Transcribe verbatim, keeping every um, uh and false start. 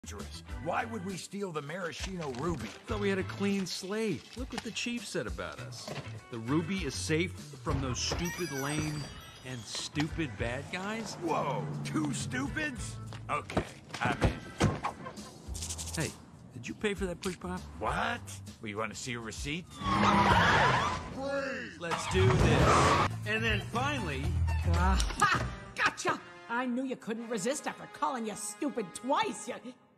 dangerous. Why would we steal the Maraschino ruby? Thought we had a clean slate. Look what the chief said about us. The ruby is safe from those stupid, lame, and stupid bad guys? Whoa, two stupids? Okay, I'm in. Hey, did you pay for that push pop? What? Well, you want to see a receipt? Let's do this. And then finally... Uh, ha! Gotcha! I knew you couldn't resist after calling you stupid twice. You...